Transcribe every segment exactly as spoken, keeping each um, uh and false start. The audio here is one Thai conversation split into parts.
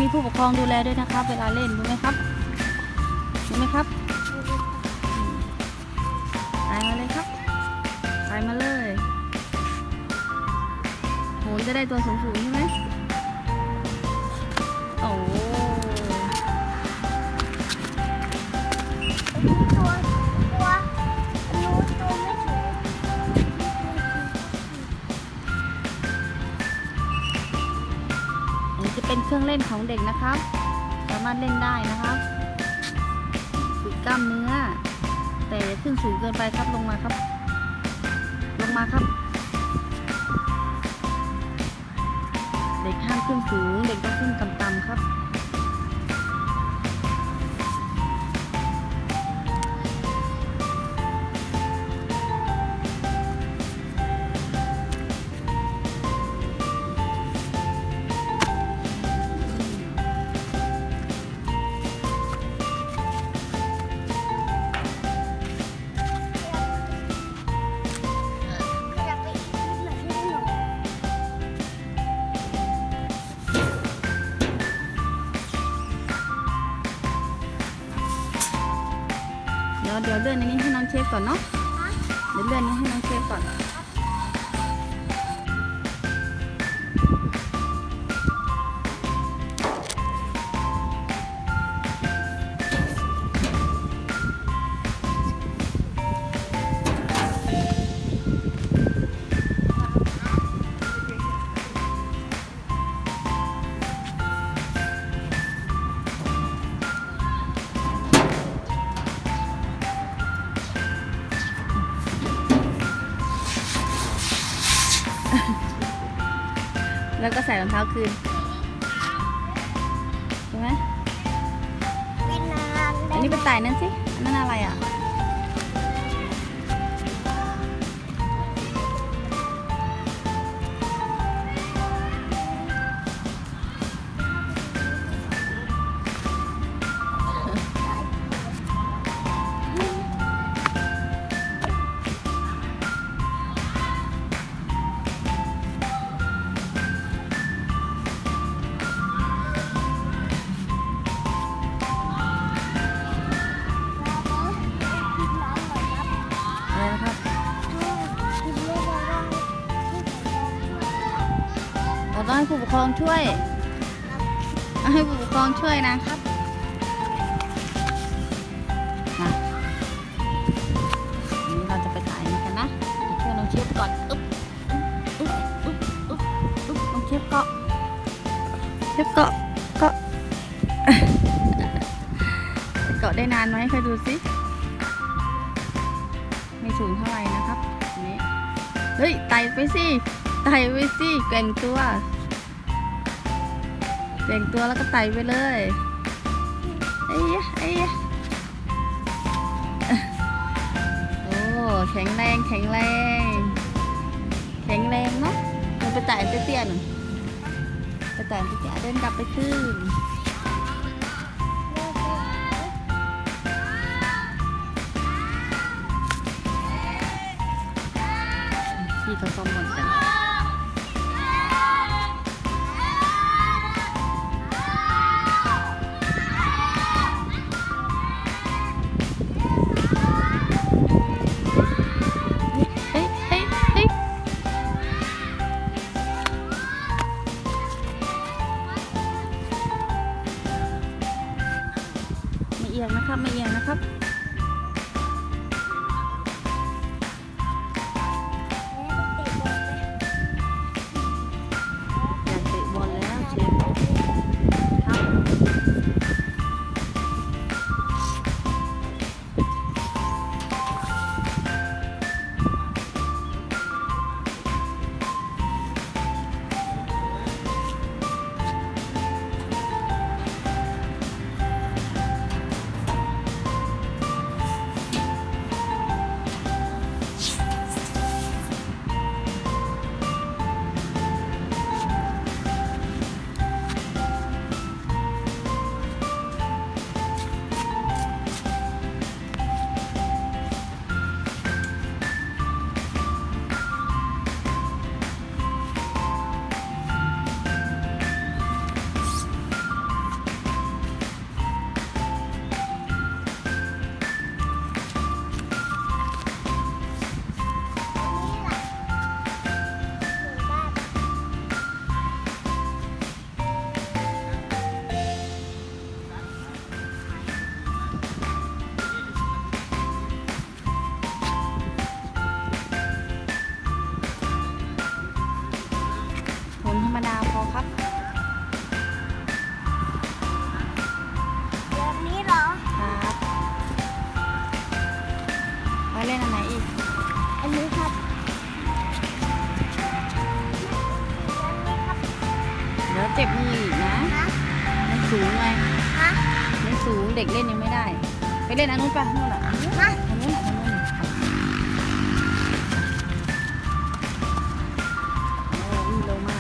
มีผู้ปกครองดูแลด้วยนะครับเวลาเล่นรู้ไหมครับรู้ไหมครับไปมาเลยครับไปมาเลยโหจะได้ตัวสูงๆใช่ไหมโอ้ตัวตัวนู้ตัวไม่สูงอันนี้จะเป็นเครื่องเล่นของเด็กนะครับสามารถเล่นได้นะครับฝึกกล้ามเนื้อแต่อย่าขึ้นสูงเกินไปครับลงมาครับลงมาครับเด็กห้ามขึ้นสูงเด็กต้องขึ้นต่ำๆครับเดี๋ยวเดี๋ยวเลื่อนอันนี้ให้น้องเชฟก่อนเนาะเดี๋ยวเลื่อนนี้ให้น้องเชฟก่อนแล้วก็ใส่รองเท้าคืนใช่ไหมอันนี้เป็นไต่นั่นสิอันนั้นอะไรอ่ะเราต้องให้ผู้ปกครองช่วยให้ผู้ปกครองช่วยนะครับมานี้เราจะไปถ่ายกันนะเพื่อนน้องเชฟก่อนอึ๊บอึ๊บอึ๊บอึ๊บอึ๊บน้องเชฟเกาะเชฟเกาะเกาะเกาะได้นานไหมใครดูสิไม่สูงเท่าไหร่นะครับนี่เฮ้ยไต่ไปสิไต่ไปสิแกว่งตัวแกว่งตัวแล้วก็ไต่ไปเลยเอ้ยเอ้ยโอ้แข็งแรงแข็งแรงแข็งแรงเนาะเราไปไต่เตี้ยๆหน่อยไปไต่เตี้ยๆเดินกลับไปขึ้นที่เขาซ้อมบอลกันไม่เอียงนะครับไม่เอียงนะครับอยากเตะบอลแล้วเชฟครับเล่นอันไหนอีกอันนี้ครับอันนี้ครับเดี๋ยวเจ็บมืออีกนะฮะมันสูงไงฮะมันสูงเด็กเล่นยังไม่ได้ ไปเล่นอันนู้นปะนู่นอ่ะฮะอันนู้นอ่ะอันนู้นโอ้วิ่งเร็วมาก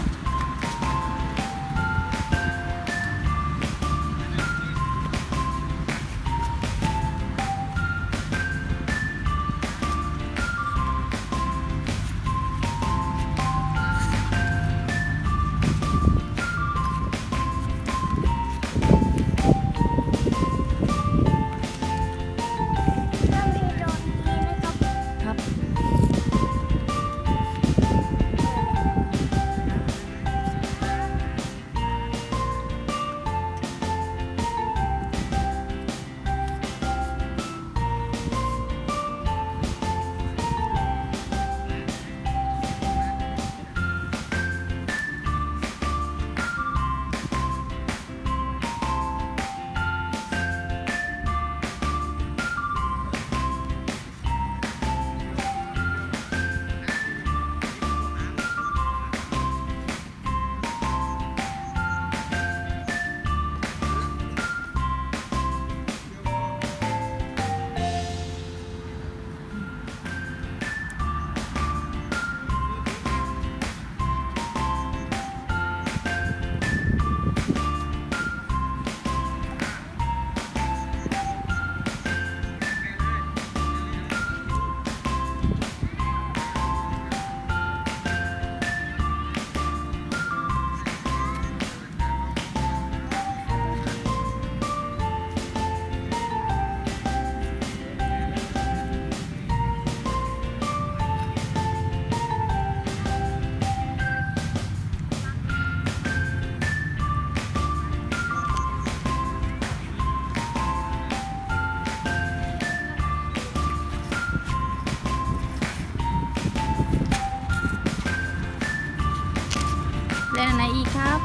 ถ้ามีโดนนี้นะครับครับ เล่นอันไหนอีกครับ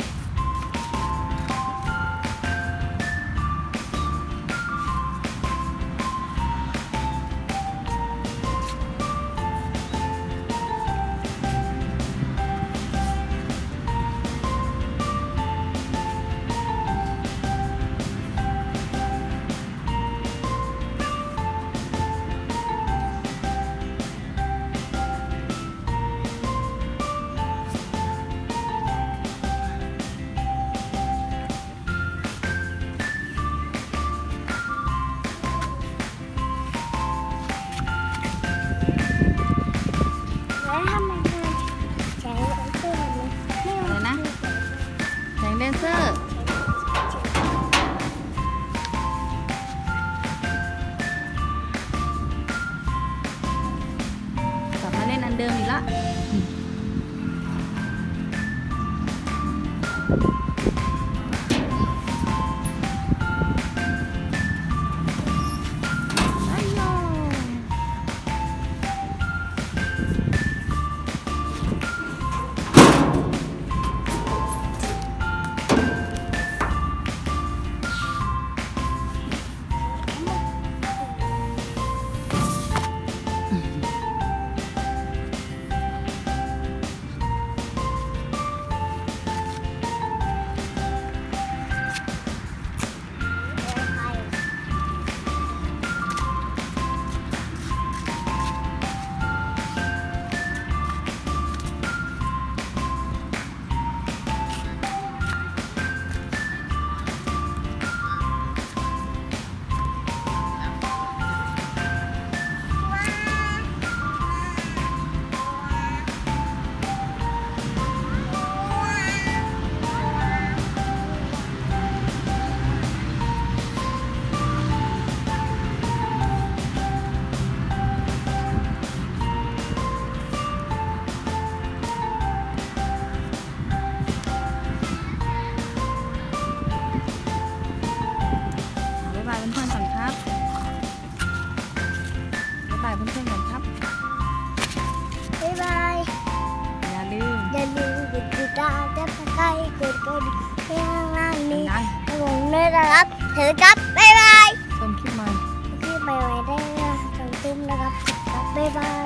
แล้วทำไมมันใช้เสื้อนี้ไม่อะไรนะ แสงเลเซอร์กลับมาเล่นอันเดิมอีกละอ้ายโย่ บ๊ายบายเพื่อนๆก่อนครับบ๊ายบายเพื่อนๆก่อนครับบ๊ายบายอย่าลืมอย่าลืมกดติดตามกดซับสไครต์กดกระดิ่งให้ข้างล่างนี้ดังให้ผมด้วยนะครับถือครับบ๊ายบายๆชมคลิปหน่อยที่ไปไว้ได้นะสองทุ่มนะครับบ๊ายบาย